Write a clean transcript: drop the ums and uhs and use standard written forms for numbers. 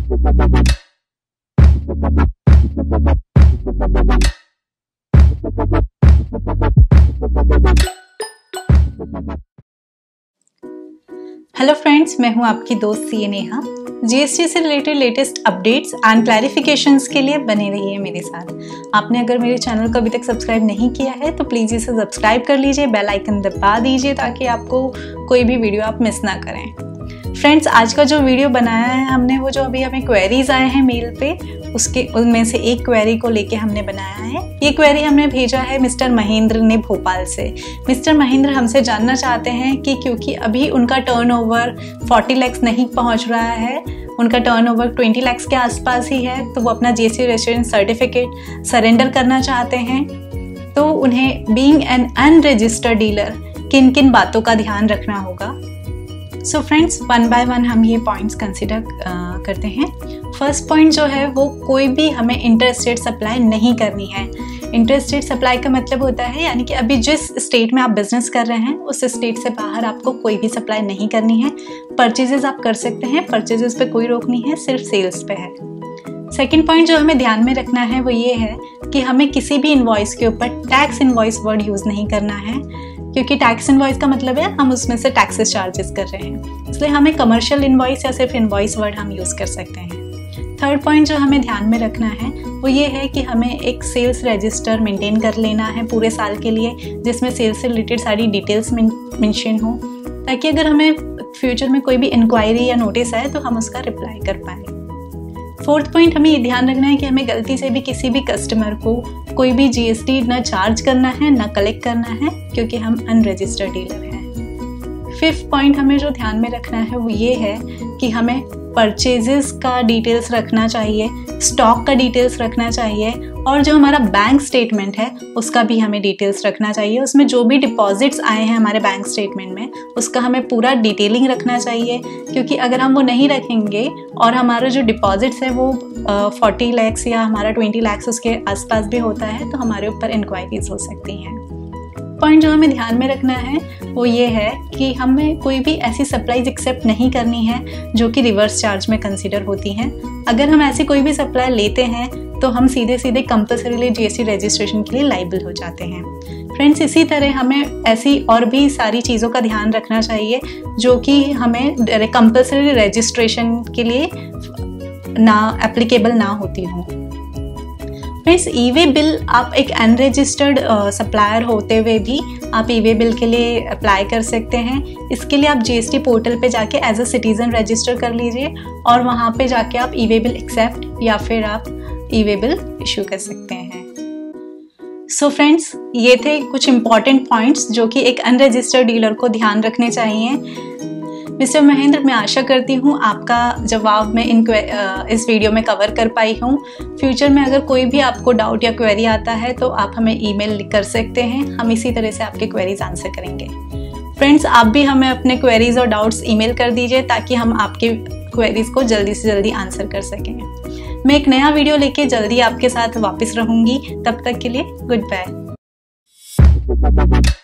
Hello friends, मैं हूं आपकी दोस्त सी नेहा। जीएसटी से related latest updates and clarifications के लिए बने रहिए मेरे साथ। आपने अगर मेरे चैनल को अभी तक सब्सक्राइब नहीं किया है तो प्लीज़ इसे सब्सक्राइब कर लीजिए, बेल आइकन दबा दीजिए ताकि आपको कोई भी वीडियो आप मिस ना करें। फ्रेंड्स, आज का जो वीडियो बनाया है हमने, वो जो अभी हमें क्वेरीज आए हैं मेल पे, उनमें से एक क्वेरी को लेके हमने बनाया है। ये क्वेरी हमने भेजा है मिस्टर महेंद्र ने भोपाल से। मिस्टर महेंद्र हमसे जानना चाहते हैं कि क्योंकि अभी उनका टर्नओवर 40 लाख नहीं पहुंच रहा है, उनका टर्नओवर 20 लाख के आसपास ही है, तो वो अपना जीएसटी रजिस्ट्रेशन सर्टिफिकेट सरेंडर करना चाहते हैं। तो उन्हें बीइंग एन अनरजिस्टर्ड डीलर किन किन बातों का ध्यान रखना होगा। So friends, one by one हम ये पॉइंट्स कंसिडर करते हैं। फर्स्ट पॉइंट जो है वो कोई भी हमें इंटरस्टेट सप्लाई नहीं करनी है। इंटरस्टेट सप्लाई का मतलब होता है यानी कि अभी जिस स्टेट में आप बिजनेस कर रहे हैं उस स्टेट से बाहर आपको कोई भी सप्लाई नहीं करनी है। परचेजेस आप कर सकते हैं, परचेजेस पे कोई रोक नहीं है, सिर्फ सेल्स पे है। सेकेंड पॉइंट जो हमें ध्यान में रखना है वो ये है कि हमें किसी भी इनवॉइस के ऊपर टैक्स इनवॉइस वर्ड यूज़ नहीं करना है, क्योंकि टैक्स इनवॉइस का मतलब है हम उसमें से टैक्सेस चार्जेस कर रहे हैं, इसलिए हमें कमर्शियल इनवॉइस या सिर्फ इनवॉइस वर्ड हम यूज़ कर सकते हैं। थर्ड पॉइंट जो हमें ध्यान में रखना है वो ये है कि हमें एक सेल्स रजिस्टर मेंटेन कर लेना है पूरे साल के लिए, जिसमें सेल्स से रिलेटेड सारी डिटेल्स मेंशन हो, ताकि अगर हमें फ्यूचर में कोई भी इंक्वायरी या नोटिस आए तो हम उसका रिप्लाई कर पाए। फोर्थ पॉइंट, हमें ये ध्यान रखना है कि हमें गलती से भी किसी भी कस्टमर को कोई भी जीएसटी ना चार्ज करना है ना कलेक्ट करना है, क्योंकि हम अनरजिस्टर्ड डीलर हैं। फिफ्थ पॉइंट हमें जो ध्यान में रखना है वो ये है कि हमें परचेजेस का डिटेल्स रखना चाहिए, स्टॉक का डिटेल्स रखना चाहिए, और जो हमारा बैंक स्टेटमेंट है उसका भी हमें डिटेल्स रखना चाहिए। उसमें जो भी डिपॉजिट्स आए हैं हमारे बैंक स्टेटमेंट में उसका हमें पूरा डिटेलिंग रखना चाहिए, क्योंकि अगर हम वो नहीं रखेंगे और हमारा जो डिपॉजिट्स है वो 40 लाख या हमारा 20 लाख उसके आसपास भी होता है तो हमारे ऊपर इंक्वायरीज हो सकती हैं। पॉइंट जो हमें ध्यान में रखना है वो ये है कि हमें कोई भी ऐसी सप्लाईज एक्सेप्ट नहीं करनी है जो कि रिवर्स चार्ज में कंसीडर होती हैं। अगर हम ऐसी कोई भी सप्लाई लेते हैं तो हम सीधे सीधे कंपल्सरीली जीएसटी रजिस्ट्रेशन के लिए लाइबल हो जाते हैं। फ्रेंड्स, इसी तरह हमें ऐसी और भी सारी चीज़ों का ध्यान रखना चाहिए जो कि हमें कंपल्सरी रजिस्ट्रेशन के लिए एप्लीकेबल ना होती हो। फ्रेंड्स, ई-वे बिल आप एक अनरजिस्टर्ड सप्लायर होते हुए भी आप ई-वे बिल के लिए अप्लाई कर सकते हैं। इसके लिए आप जीएसटी पोर्टल पे जाके एज अ सिटीज़न रजिस्टर कर लीजिए और वहाँ पे जाके आप ई-वे बिल एक्सेप्ट या फिर आप ई-वे बिल इशू कर सकते हैं। सो फ्रेंड्स, ये थे कुछ इंपॉर्टेंट पॉइंट्स जो कि एक अनरजिस्टर्ड डीलर को ध्यान रखने चाहिए। मिस्टर महेंद्र, मैं आशा करती हूँ आपका जवाब मैं इस वीडियो में कवर कर पाई हूँ। फ्यूचर में अगर कोई भी आपको डाउट या क्वेरी आता है तो आप हमें ईमेल कर सकते हैं, हम इसी तरह से आपके क्वेरीज आंसर करेंगे। फ्रेंड्स, आप भी हमें अपने क्वेरीज और डाउट्स ईमेल कर दीजिए ताकि हम आपके क्वेरीज को जल्दी से जल्दी आंसर कर सकें। मैं एक नया वीडियो लेके जल्दी आपके साथ वापस रहूँगी, तब तक के लिए गुड बाय।